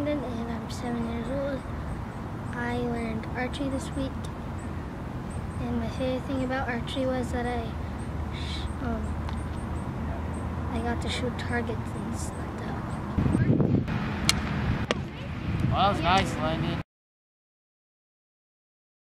Landon and I'm 7 years old. I learned archery this week, and my favorite thing about archery was that I got to shoot targets and stuff. Well, that was nice, Landon.